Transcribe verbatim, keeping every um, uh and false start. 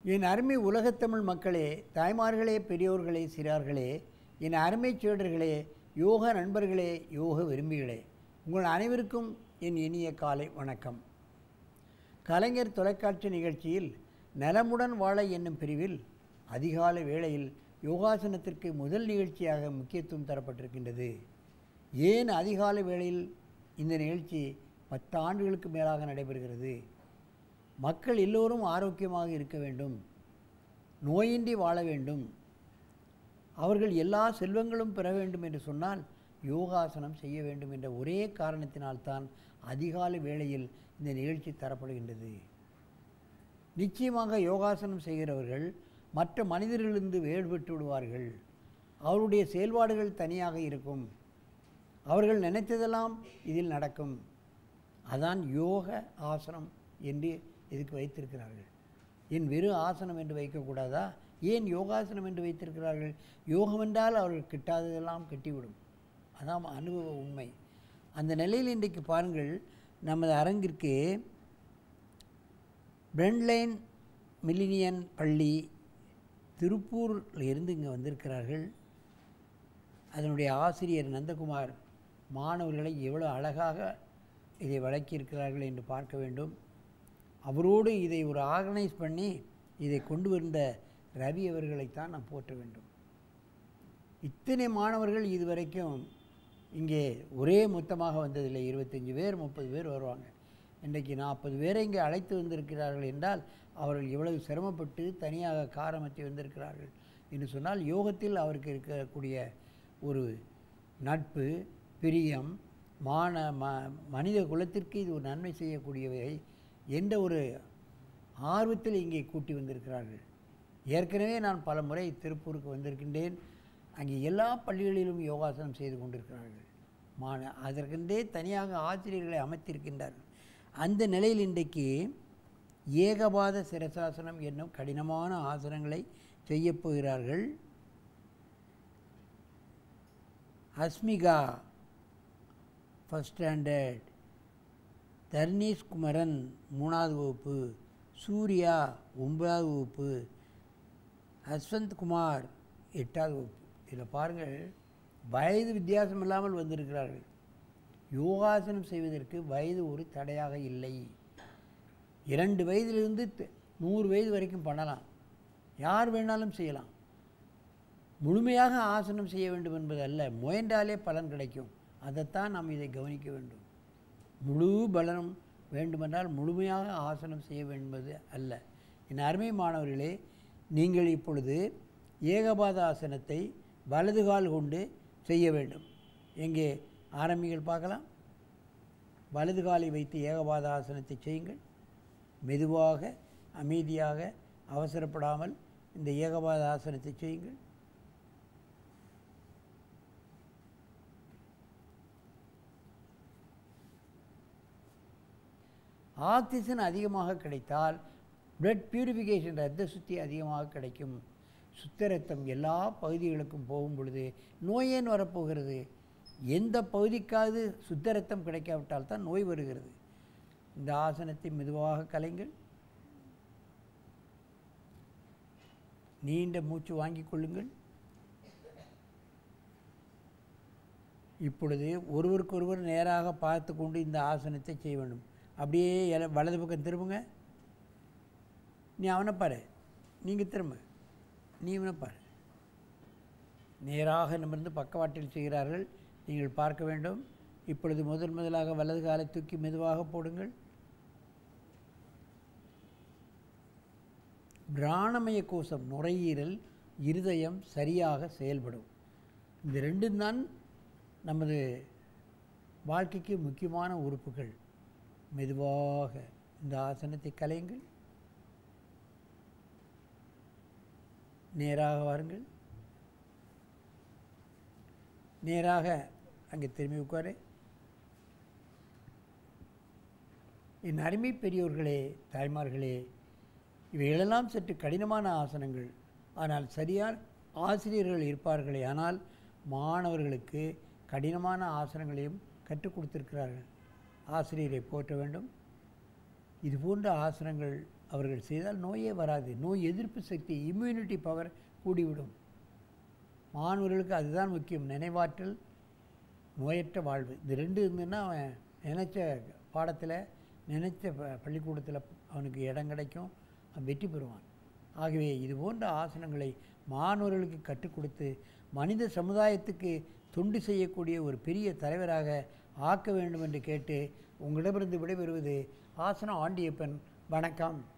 என் அருமை உலகத்தமிழ் மக்களே, தாய்மார்களே, பெரியோர்களே, சிறார்களே, என் அருமை சீடர்களே, யோக நண்பர்களே, யோக விரும்பிகளே, உங்கள் அனைவருக்கும் என் இனிய காலை வணக்கம். கலைஞர் தொலைக்காட்சி நிகழ்ச்சியில் நலமுடன் வாழ என்னும் பிரிவில் அதிகாலை வேளையில் யோகாசனத்திற்கு முதல் நிகழ்ச்சியாக முக்கியத்துவம் தரப்பட்டிருக்கின்றது. ஏன் அதிகாலை வேளையில் இந்த நிகழ்ச்சி பத்து ஆண்டுகளுக்கு மேலாக நடைபெறுகிறது? மக்கள் எல்லோரும் ஆரோக்கியமாக இருக்க வேண்டும், நோயின்றி வாழ வேண்டும், அவர்கள் எல்லா செல்வங்களும் பெற வேண்டும் என்று சொன்னால் யோகாசனம் செய்ய வேண்டும் என்ற ஒரே காரணத்தினால்தான் அதிகாலை வேளையில் இந்த நிகழ்ச்சி தரப்படுகின்றது. நிச்சயமாக யோகாசனம் செய்கிறவர்கள் மற்ற மனிதர்களிலிருந்து வேறுபட்டு விடுவார்கள். அவருடைய செயல்பாடுகள் தனியாக இருக்கும். அவர்கள் நினைத்ததெல்லாம் இதில் நடக்கும். அதான் யோக ஆசனம் என்று இதுக்கு வைத்திருக்கிறார்கள். ஏன் வெறும் ஆசனம் என்று வைக்கக்கூடாதா? ஏன் யோகாசனம் என்று வைத்திருக்கிறார்கள்? யோகம் என்றால் அவர்கள் கிட்டாததெல்லாம் கிட்டிவிடும். அதான் அனுபவ உண்மை. அந்த நிலையில் இன்றைக்கு பாருங்கள், நமது அரங்கிற்கு பிரெண்ட்லைன் மில்லினியன் பள்ளி திருப்பூரில் இருந்து இங்கே வந்திருக்கிறார்கள். அதனுடைய ஆசிரியர் நந்தகுமார் மாணவர்களை எவ்வளோ அழகாக இதை வழங்கியிருக்கிறார்கள் என்று பார்க்க வேண்டும். அவரோடு இதை ஒரு ஆர்கனைஸ் பண்ணி இதை கொண்டு வந்த ரவி அவர்களைத்தான் நாம் போற்ற வேண்டும். இத்தனை மாணவர்கள் இதுவரைக்கும் இங்கே ஒரே மொத்தமாக வந்ததில்லை. இருபத்தஞ்சி பேர் முப்பது பேர் வருவாங்க. இன்றைக்கு நாற்பது பேரை இங்கே அழைத்து வந்திருக்கிறார்கள் என்றால் அவர்கள் இவ்வளவு சிரமப்பட்டு தனியாக காரமற்றி வந்திருக்கிறார்கள் என்று சொன்னால் யோகத்தில் அவருக்கு இருக்கக்கூடிய ஒரு நட்பு, பிரியம், மான ம மனித குலத்திற்கு இது ஒரு நன்மை செய்யக்கூடியவை என்ற ஒரு ஆர்வத்தில் இங்கே கூட்டி வந்திருக்கிறார்கள். ஏற்கனவே நான் பல முறை திருப்பூருக்கு வந்திருக்கின்றேன். அங்கே எல்லா பள்ளிகளிலும் யோகாசனம் செய்து கொண்டிருக்கிறார்கள். மான அதற்கென்றே தனியாக ஆசிரியர்களை அமைத்திருக்கின்றார்கள். அந்த நிலையில் இன்றைக்கு ஏகபாத சிரசாசனம் என்னும் கடினமான ஆசனங்களை செய்யப்போகிறார்கள். அஸ்மிகா ஃபஸ்ட் ஸ்டாண்டர்ட், தர்னீஷ் குமரன் மூணாவது வகுப்பு, சூர்யா ஒன்பதாவது வகுப்பு, ஹஸ்வந்த் குமார் எட்டாவது வகுப்பு. இதில் பாருங்கள், வயது வித்தியாசம் இல்லாமல் வந்திருக்கிறார்கள். யோகாசனம் செய்வதற்கு வயது ஒரு தடையாக இல்லை. இரண்டு வயதிலிருந்து நூறு வயது வரைக்கும் பண்ணலாம். யார் வேணாலும் செய்யலாம். முழுமையாக ஆசனம் செய்ய வேண்டும் என்பது அல்ல, முயன்றாலே பலன் கிடைக்கும். அதைத்தான் நாம் இதை கவனிக்க வேண்டும். முழு பலனும் வேண்டுமென்றால் முழுமையாக ஆசனம் செய்ய வேண்டுவது அல்ல. என் அருமை மாணவர்களே, நீங்கள் இப்பொழுது ஏகபாத ஆசனத்தை வலது கால் கொண்டு செய்ய வேண்டும். எங்கே ஆரம்பிகள் பார்க்கலாம். வலது காலை வைத்து ஏகபாத ஆசனத்தை செய்யுங்கள். மெதுவாக, அமைதியாக, அவசரப்படாமல் இந்த ஏகபாத ஆசனத்தை செய்யுங்கள். ஆக்சிஜன் அதிகமாக கிடைத்தால் பிளட் பியூரிஃபிகேஷன், ரத்த சுத்தி அதிகமாக கிடைக்கும். சுத்த ரத்தம் எல்லா பகுதிகளுக்கும் போகும் பொழுது நோய் ஏன் வரப்போகிறது? எந்த பகுதிக்காவது சுத்த ரத்தம் கிடைக்காவிட்டால் தான் நோய் வருகிறது. இந்த ஆசனத்தை மெதுவாக கலைங்கள். நீண்ட மூச்சு வாங்கிக் கொள்ளுங்கள். இப்பொழுது ஒருவருக்கொருவர் நேராக பார்த்து கொண்டு இந்த ஆசனத்தை செய்ய வேண்டும். அப்படியே வலது பக்கம் திரும்புங்க. நீ அவனை பாரு, நீங்கள் திரும்ப, நீ இவனை பாரு. நேராக நிமிர்ந்து பக்கவாட்டில் செய்கிறார்கள். நீங்கள் பார்க்க வேண்டும். இப்பொழுது முதல் முதலாக வலது காலை தூக்கி மெதுவாக போடுங்கள். பிராணமய கோஷம், நுரையீரல், இருதயம் சரியாக செயல்படும். இந்த ரெண்டும் தான் நமது வாழ்க்கைக்கு முக்கியமான உறுப்புகள். மெதுவாக இந்த ஆசனத்தை கலையுங்கள். நேராக வாருங்கள். நேராக அங்கே திரும்பி உட்காரு. என் அருமை பெரியோர்களே, தாய்மார்களே, இவைகளெல்லாம் சற்று கடினமான ஆசனங்கள். ஆனால் சரியான ஆசிரியர்கள் இருப்பார்களே ஆனால் மாணவர்களுக்கு கடினமான ஆசனங்களையும் கற்றுக் கொடுத்திருக்கிறார்கள். ஆசிரியரை போற்ற வேண்டும். இது போன்ற ஆசனங்கள் அவர்கள் செய்தால் நோயே வராது. நோய் எதிர்ப்பு சக்தி, இம்யூனிட்டி பவர் கூடிவிடும். மாணவர்களுக்கு அதுதான் முக்கியம். நினைவாற்றல், நோயற்ற வாழ்வு, இந்த ரெண்டு இருந்துன்னா அவன் நினச்ச பாடத்தில், நினச்ச ப பள்ளிக்கூடத்தில் அவனுக்கு இடம் கிடைக்கும், அவன் வெற்றி பெறுவான். ஆகவே இது போன்ற ஆசனங்களை மாணவர்களுக்கு கற்றுக் கொடுத்து மனித சமுதாயத்துக்கு தொண்டு செய்யக்கூடிய ஒரு பெரிய தலைவராக ஆக்க வேண்டும் என்று கேட்டு உங்களிடமிருந்து விடைபெறுவது ஆசனம் ஆண்டியப்பன். வணக்கம்.